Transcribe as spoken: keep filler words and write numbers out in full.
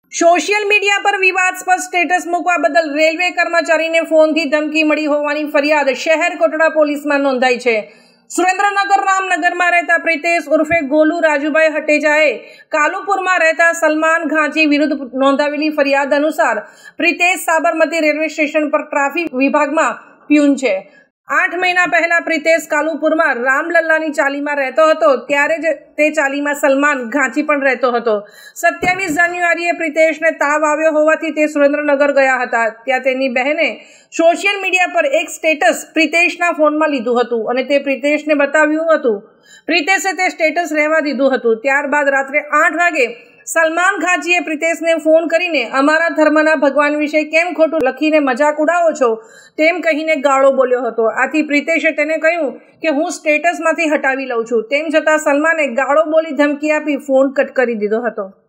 Social media પર વિવાદાસ્પદ status મૂકવા બદલ રેલવે કર્મચારીને ફોનથી ધમકી મળી હોવાની ફરિયાદ શહેર કોટડા પોલીસમાં નોંધાઈ છે। સુરેન્દ્રનગર રામનગરમાં રહેતા પ્રિતેશ ઉર્ફે ગોલુ રાજુભાઈ હટેજાએ કાલુપુરમાં રહેતા સલમાન ઘાંચી વિરુદ્ધ નોંધાવેલી ફરિયાદ અનુસાર પ્રિતેશ સાબરમતી રેલવે સ્ટેશન પર ટ્રાફિક વિભાગમાં પ્યુન છે। આઠ મહિના પહેલા પ્રિતેશ કાલુપુરમાં રામલલ્લાની ચાલીમાં રહેતો હતો, ત્યારે જ તે ચાલીમાં સલમાન ઘાંચી પણ રહેતો હતો। સત્યાવીસ જાન્યુઆરીએ પ્રિતેશને તાવ આવ્યો હોવાથી તે સુરેન્દ્રનગર ગયા હતા। ત્યાં તેની બહેને સોશિયલ મીડિયા પર એક સ્ટેટસ પ્રિતેશના ફોનમાં લીધું હતું અને તે પ્રિતેશને બતાવ્યું હતું। પ્રિતેશે તે સ્ટેટસ રહેવા દીધું હતું। ત્યારબાદ રાત્રે આઠ વાગે સલમાન ઘાંચીએ પ્રિતેશને ફોન કરીને અમારા ધર્મના ભગવાન વિશે કેમ ખોટું લખીને મજાક ઉડાવો છો તેમ કહીને ગાળો બોલ્યો હતો। આથી પ્રિતેશે તેને કહ્યું કે હું સ્ટેટસમાંથી હટાવી લઉં છું। તેમ છતાં સલમાને ગાળો બોલી ધમકી આપી ફોન કટ કરી દીધો હતો।